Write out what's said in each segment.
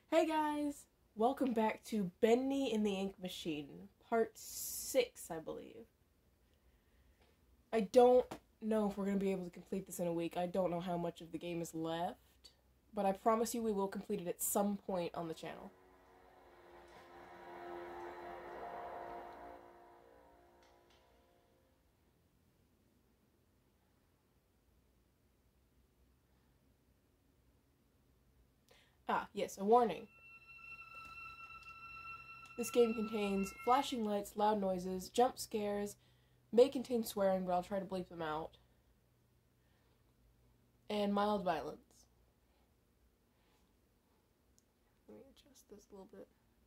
Hey guys! Welcome back to Bendy in the Ink Machine, part 6, I believe. I don't know if we're going to be able to complete this in a week. I don't know how much of the game is left, but I promise you we will complete it at some point on the channel. Ah, yes, a warning. This game contains flashing lights, loud noises, jump scares, may contain swearing, but I'll try to bleep them out, and mild violence. Let me adjust this a little bit.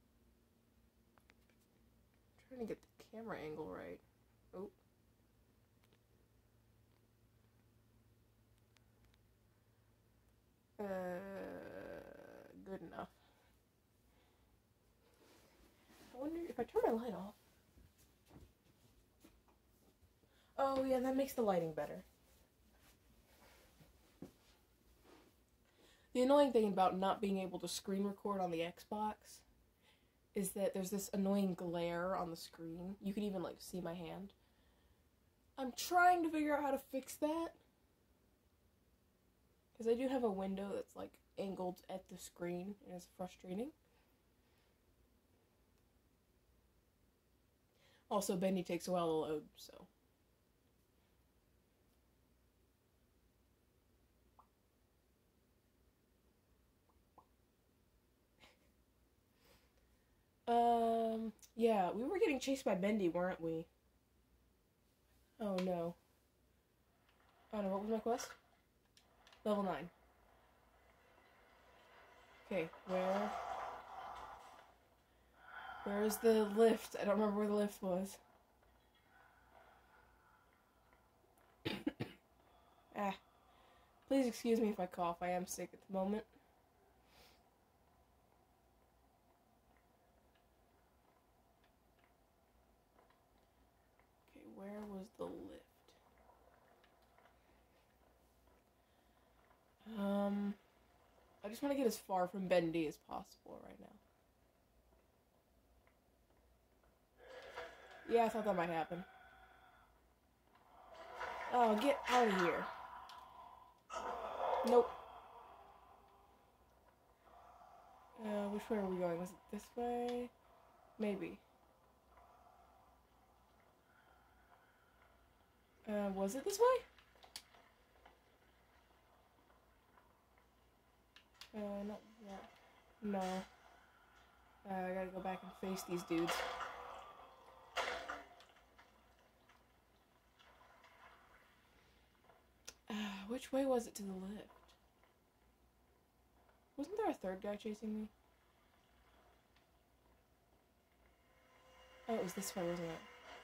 I'm trying to get the camera angle right. Oh. Good enough. I wonder if I turn my light off. Oh yeah, that makes the lighting better. The annoying thing about not being able to screen record on the Xbox is that there's this annoying glare on the screen. You can even, see my hand. I'm trying to figure out how to fix that. Because I do have a window that's, angled at the screen, and it's frustrating. Also, Bendy takes a while to load, so. Yeah, we were getting chased by Bendy, weren't we? Oh, no. Oh, no, what was my quest? Level 9. Okay, where's the lift? I don't remember where the lift was. Please excuse me if I cough. I am sick at the moment. Okay, where was the lift? I just want to get as far from Bendy as possible right now. Yeah, I thought that might happen. Oh, get out of here. Nope. Which way are we going? Was it this way? Maybe. Was it this way? Not that. No. I gotta go back and face these dudes. Which way was it to the lift? Wasn't there a third guy chasing me? Oh, it was this way, wasn't it?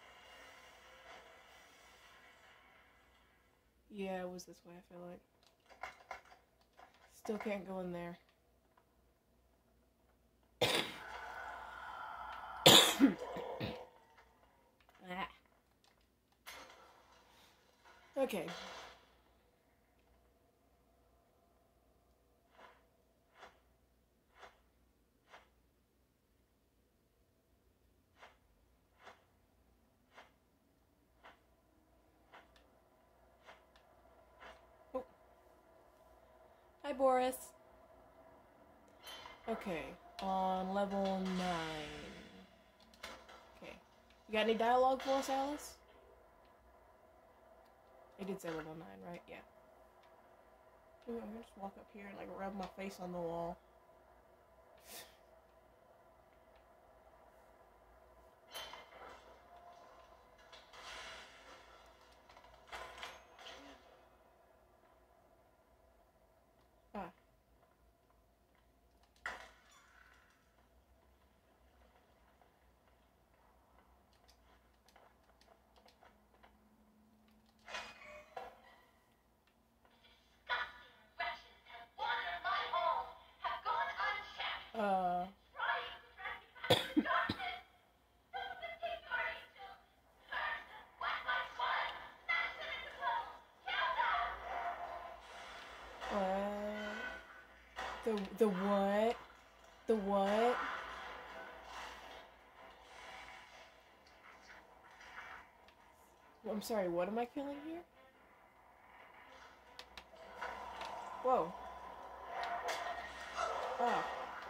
Yeah, it was this way, I feel like. Still can't go in there. Okay. Oh. Hi, Boris. Okay, on level 9. Okay. You got any dialogue for us, Alice? I did say level 9, right? Yeah. Ooh, I'm gonna just walk up here and, rub my face on the wall. Ah. The what? The what? I'm sorry, what am I killing here? Whoa. Ah.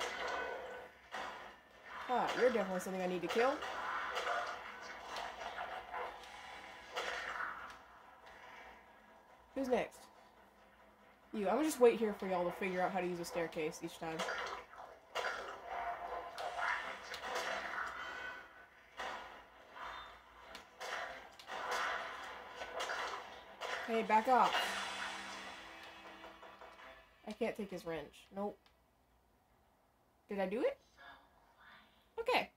Ah, you're definitely something I need to kill. Who's next? You. I'm gonna just wait here for y'all to figure out how to use a staircase each time. Hey, back off. I can't take his wrench. Nope. Did I do it? Okay.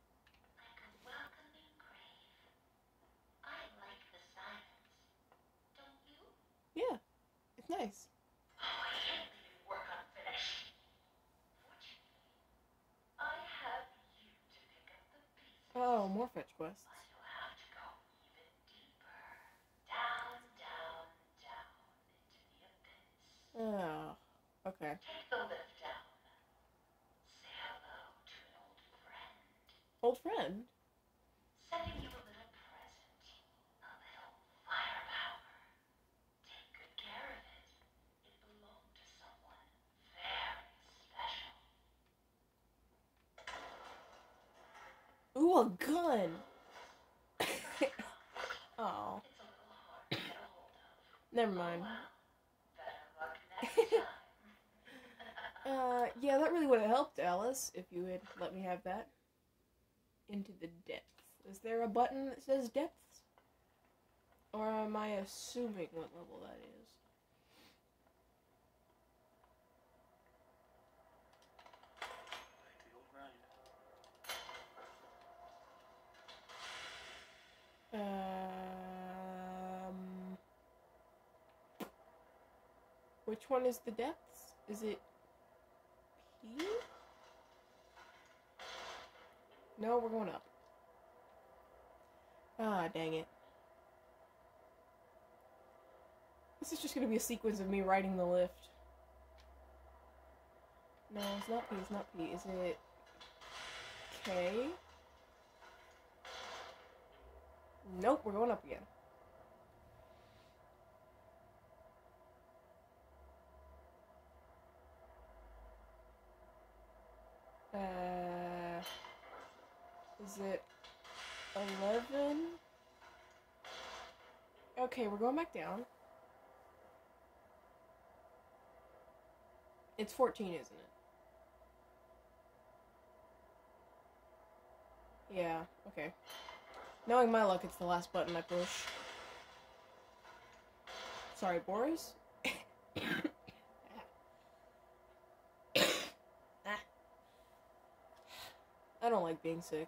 Yeah, it's nice. Oh, more fetch quests. Oh, okay. Old friend? Sending you a little present. A little firepower. Take good care of it. It belonged to someone very special. Ooh, a gun! Oh. Never mind. Yeah, that really would have helped, Alice, if you had let me have that. Into the depths. Is there a button that says depths? Or am I assuming what level that is? Which one is the depths? Is it P? No, we're going up. Ah, dang it. This is just gonna be a sequence of me riding the lift. No, it's not P, it's not P. Is it K? Nope, we're going up again. Is it 11? Okay, we're going back down. It's 14, isn't it? Yeah, okay. Knowing my luck, it's the last button I push. Sorry, Boris? I don't like being sick.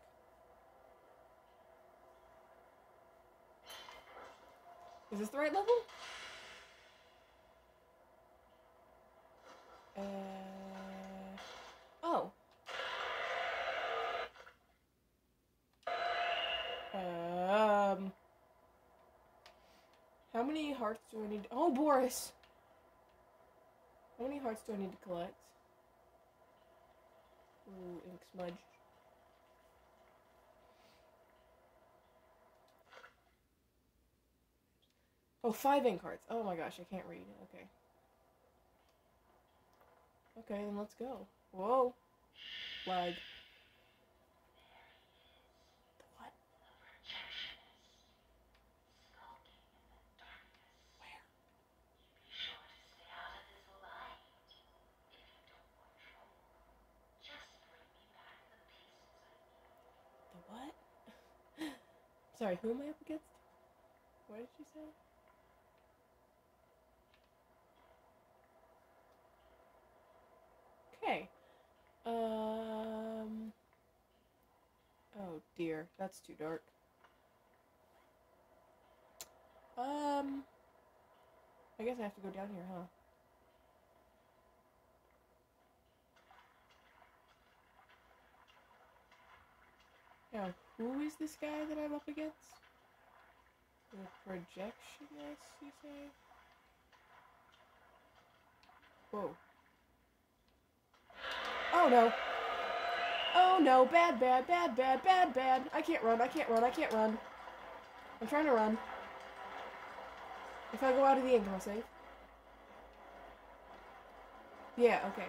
Is this the right level? Oh. How many hearts do I need to... Oh, Boris! How many hearts do I need to collect? Ooh, ink smudge. Oh, 5 ink hearts. Oh my gosh, I can't read. Okay. Okay, then let's go. Whoa. Lag. What? Where? The what? Sorry, who am I up against? What did she say? Okay. Oh dear, that's too dark. I guess I have to go down here, huh? Now, who is this guy that I'm up against? The projectionist, you say? Whoa. Oh no! Oh no, bad, bad, bad, bad, bad, bad. I can't run, I can't run, I can't run. I'm trying to run. If I go out of the ink, am I safe? Yeah, okay.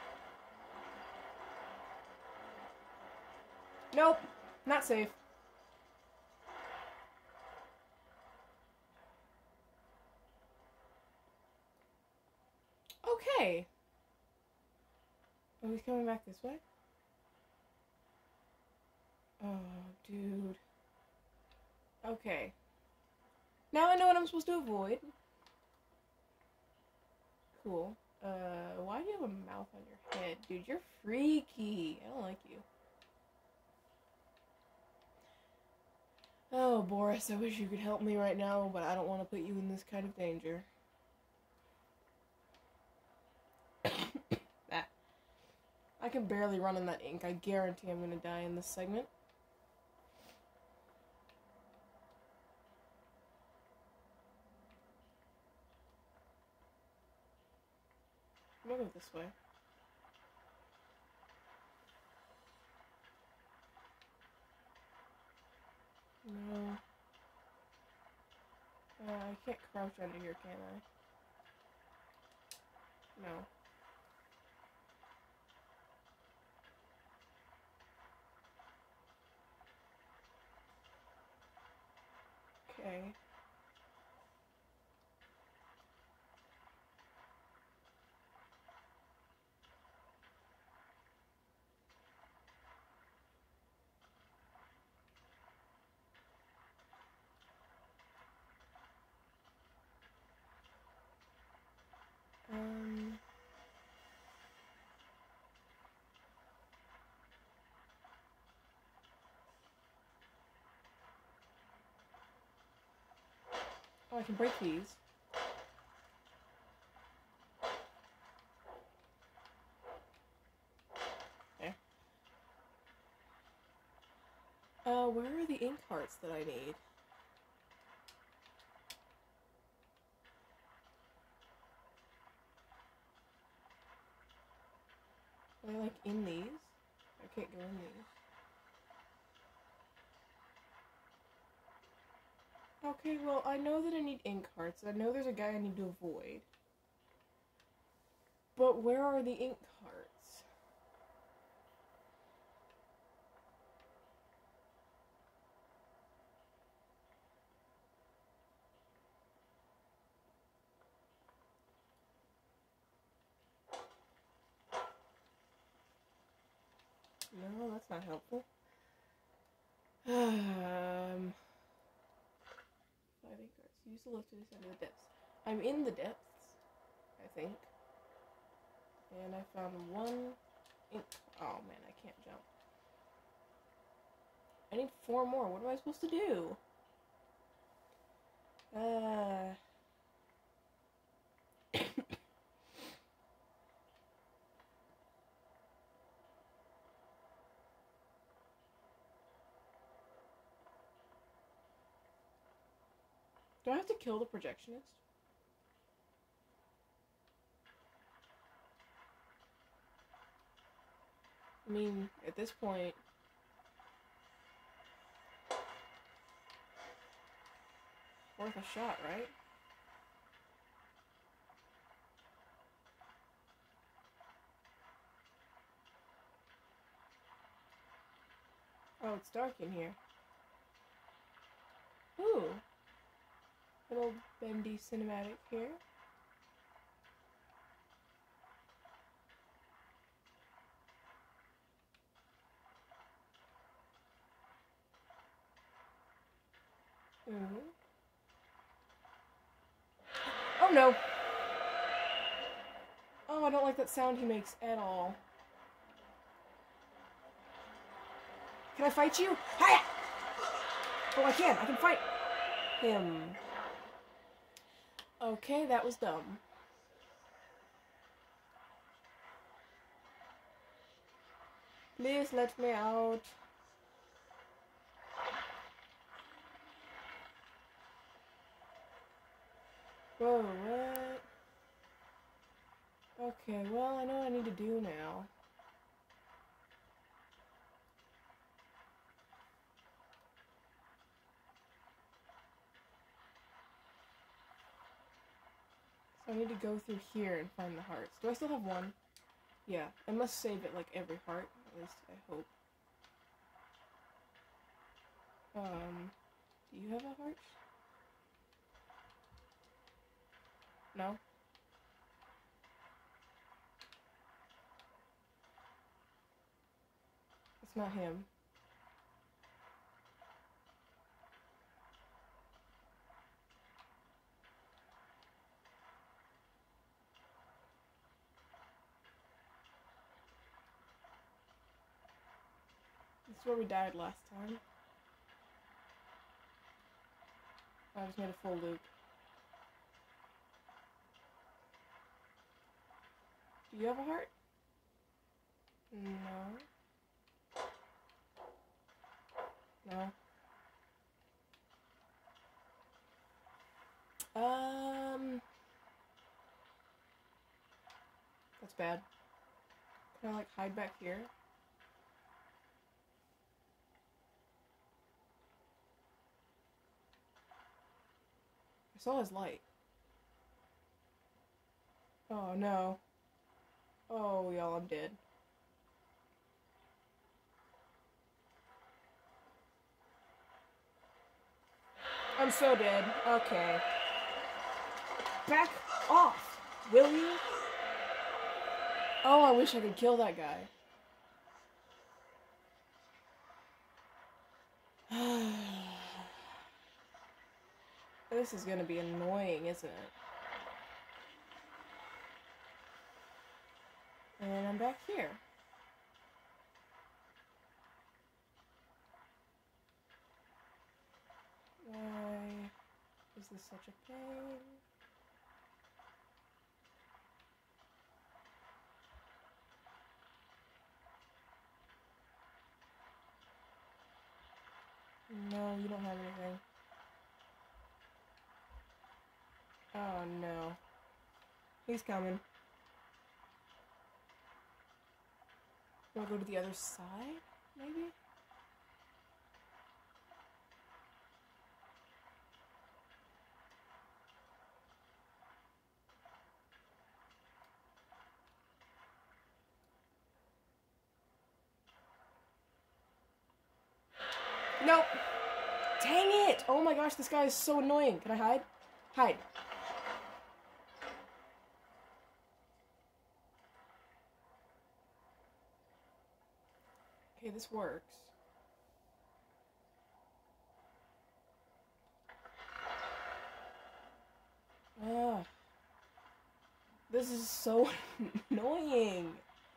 Nope, not safe. Okay. Oh, he's coming back this way? Oh, dude. Okay. Now I know what I'm supposed to avoid. Cool. Why do you have a mouth on your head? Dude, you're freaky. I don't like you. Oh, Boris, I wish you could help me right now, but I don't want to put you in this kind of danger. That. I can barely run in that ink. I guarantee I'm gonna die in this segment. I'm gonna go this way. No. I can't crouch under here, can I? No. Okay. Oh, I can break these. There. Where are the ink hearts that I need? Are they, like, in these? I can't go in these. Okay, well, I know that I need ink hearts. I know there's a guy I need to avoid. But where are the ink hearts? No, that's not helpful. 5 ink hearts. Use the lift to descend to the depths. I'm in the depths, I think. And I found one ink. Oh man, I can't jump. I need 4 more. What am I supposed to do? Do I have to kill the projectionist? I mean, at this point... worth a shot, right? Oh, it's dark in here. Ooh. Little Bendy cinematic here. Oh no! Oh, I don't like that sound he makes at all. Can I fight you? Hiya! Oh, I can fight him. Okay, that was dumb. Please let me out. Whoa, what? Okay, well, I know what I need to do now. So I need to go through here and find the hearts. Do I still have one? Yeah, I must save it like every heart. At least I hope. Do you have a heart? No? It's not him. This is where we died last time. I just made a full loop. Do you have a heart? No. No. That's bad. Can I, like, hide back here? I saw his light. Oh, no. Oh, y'all, I'm dead. I'm so dead. Okay. Back off, will you? Oh, I wish I could kill that guy. This is gonna be annoying, isn't it? And I'm back here. Why is this such a pain? No, you don't have anything. Oh no. He's coming. Do I go to the other side, maybe? Nope. Dang it! Oh my gosh, this guy is so annoying. Can I hide? Hide. Okay, this works. Ugh. This is so annoying.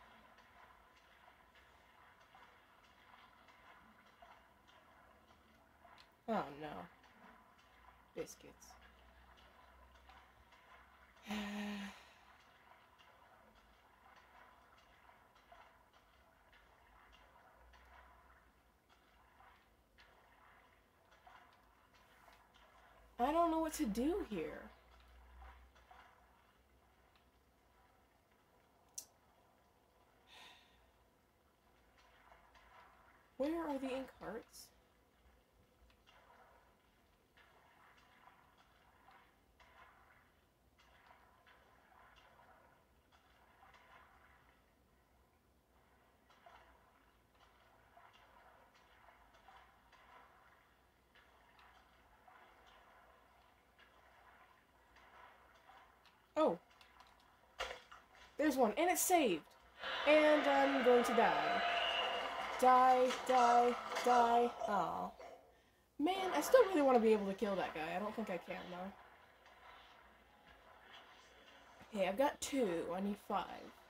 Oh no. Biscuits. I don't know what to do here. Where are the ink hearts? Oh. There's one, and it's saved. And I'm going to die. Die, die, die. Aw. Man, I still really want to be able to kill that guy. I don't think I can, though. Okay, I've got 2. I need 5.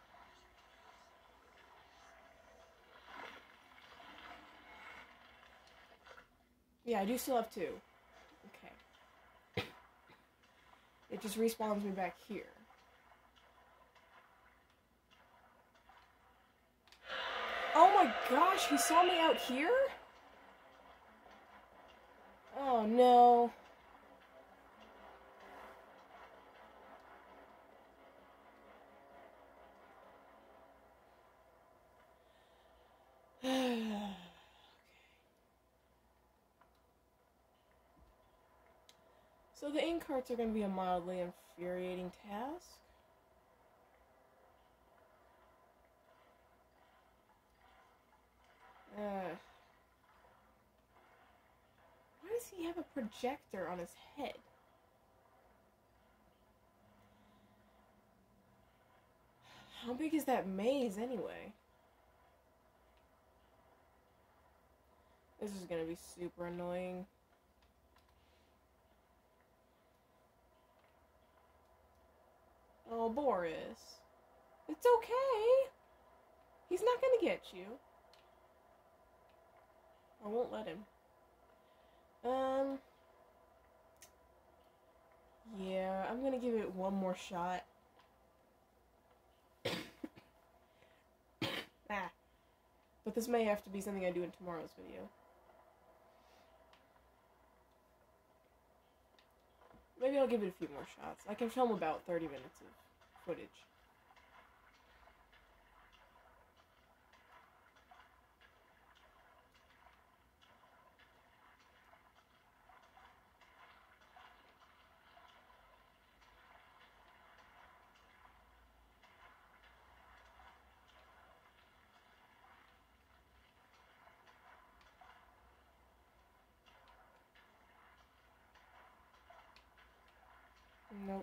Yeah, I do still have 2. Okay. It just respawns me back here. Oh my gosh, he saw me out here? Oh no. So the ink carts are going to be a mildly infuriating task. Why does he have a projector on his head? How big is that maze anyway? This is gonna be super annoying. Oh, Boris. It's okay. He's not gonna get you. I won't let him. Yeah, I'm gonna give it one more shot. But this may have to be something I do in tomorrow's video. Maybe I'll give it a few more shots. I can film about 30 minutes of footage. Nope.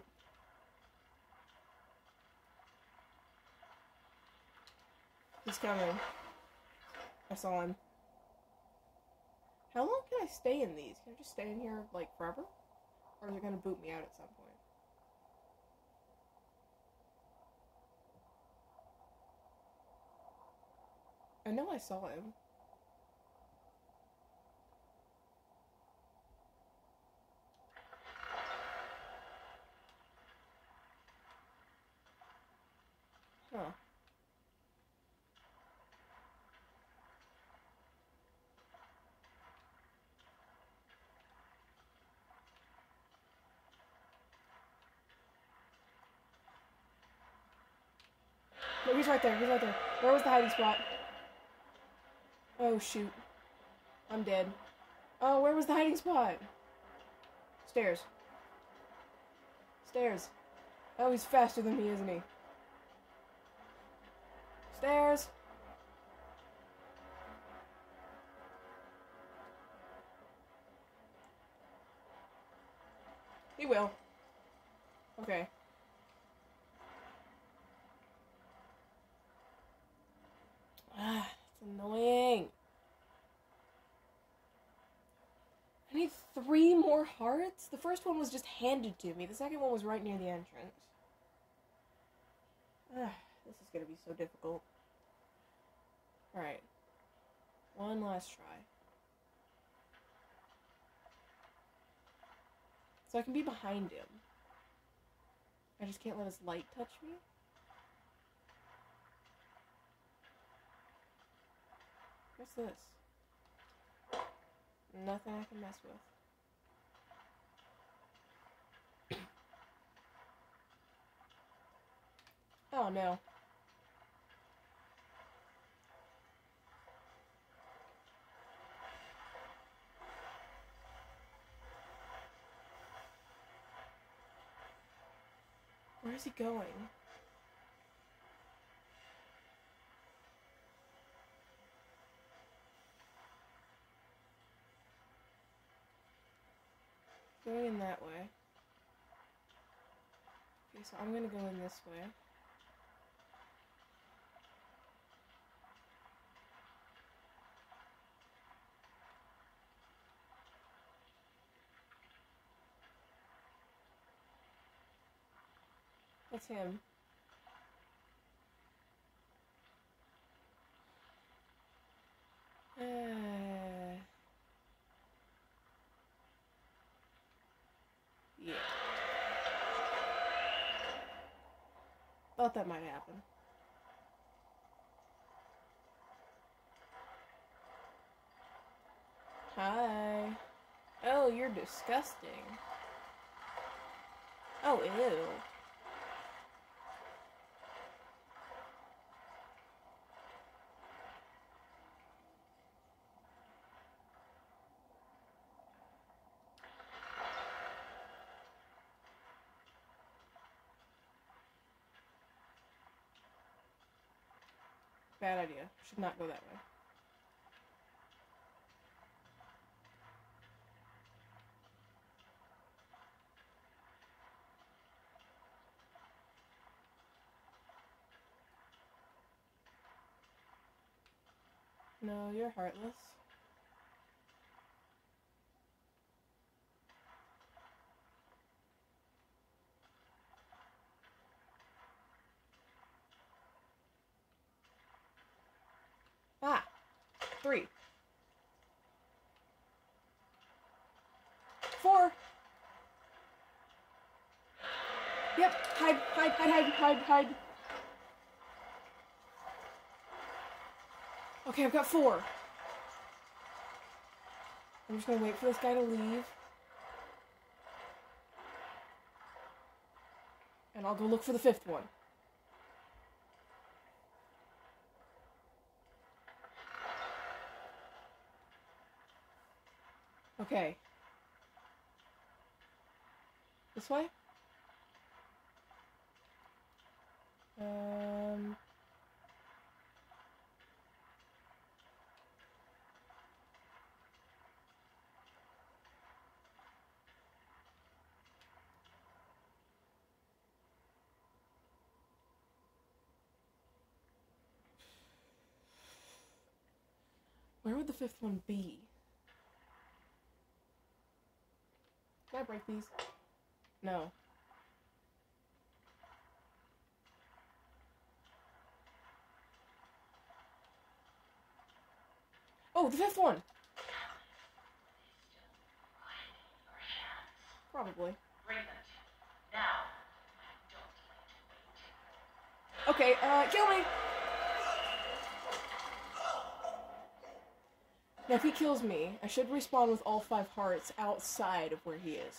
He's coming. I saw him. How long can I stay in these? Can I just stay in here, like, forever? Or is it gonna boot me out at some point? I know I saw him. Huh. No, he's right there. He's right there. Where was the hiding spot? Oh, shoot. I'm dead. Oh, where was the hiding spot? Stairs. Stairs. Oh, he's faster than me, isn't he? Stairs. He will. Okay. Ah, it's annoying. I need 3 more hearts? The first one was just handed to me. The second one was right near the entrance. Ah, this is gonna be so difficult. Alright. One last try. So I can be behind him. I just can't let his light touch me? What's this? Nothing I can mess with. Oh no. Where is he going? Going in that way. Okay, so I'm gonna go in this way. That's him. Yeah. Thought that might happen. Hi. Oh, you're disgusting. Oh, ew. Bad idea. Should not go that way. No, you're heartless. Ah! 3. 4! Yep! Hide, hide, hide, hide, hide, hide! Okay, I've got 4. I'm just gonna wait for this guy to leave. And I'll go look for the 5th one. Okay. This way? Where would the 5th one be? Can I break these? No. Oh, the 5th one! Probably. Okay, kill me! Now, if he kills me, I should respawn with all 5 hearts outside of where he is.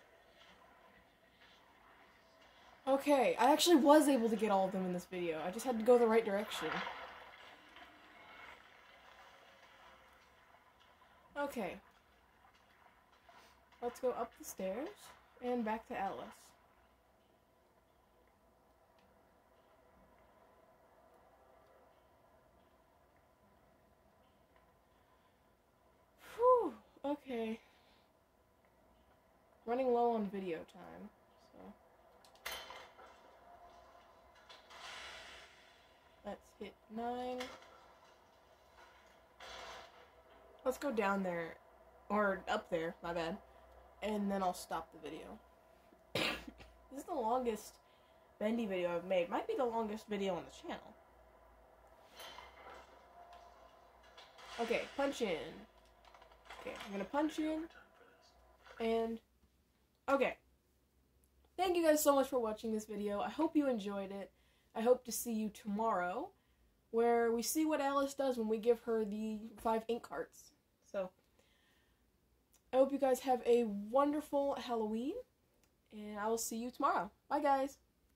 Okay, I actually was able to get all of them in this video. I just had to go the right direction. Okay. Let's go up the stairs and back to Alice. Whew, okay. Running low on video time, so. Let's hit 9. Let's go down there, or up there, my bad, and then I'll stop the video. This is the longest Bendy video I've made. Might be the longest video on the channel. Okay, punch in. Okay, I'm gonna punch in, and, okay. Thank you guys so much for watching this video. I hope you enjoyed it. I hope to see you tomorrow, where we see what Alice does when we give her the 5 ink hearts. So, I hope you guys have a wonderful Halloween, and I will see you tomorrow. Bye, guys!